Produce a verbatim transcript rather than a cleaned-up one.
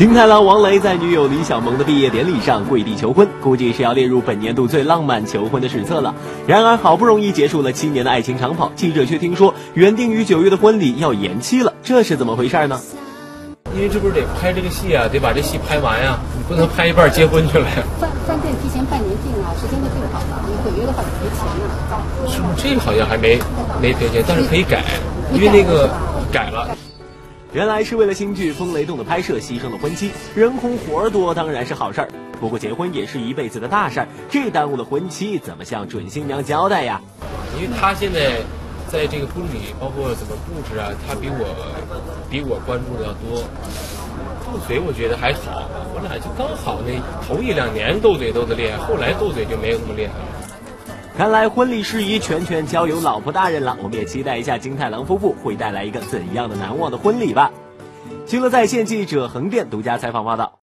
金太郎王雷在女友李小萌的毕业典礼上跪地求婚，估计是要列入本年度最浪漫求婚的史册了。然而好不容易结束了七年的爱情长跑，记者却听说原定于九月的婚礼要延期了，这是怎么回事呢？ 因为这不是得拍这个戏啊，得把这戏拍完呀、啊，你不能拍一半结婚去了呀。 饭饭店提前半年订啊，时间都定好了，你毁约的话就赔钱了。 是不是这个好像还没没赔钱，但是可以改，因为那个改了。 原来是为了新剧《风雷动》的拍摄牺牲了婚期，人红活儿多当然是好事儿。不过结婚也是一辈子的大事儿，这耽误了婚期，怎么向准新娘交代呀？ 因为他现在在这个婚礼包括怎么布置啊，他比我比我关注的要多。斗嘴我觉得还好，我俩就刚好那头一两年斗嘴斗得厉害，后来斗嘴就没有那么厉害了。 看来婚礼事宜全权交由老婆大人了，我们也期待一下金太郎夫妇会带来一个怎样的难忘的婚礼吧。新乐在线记者横店独家采访报道。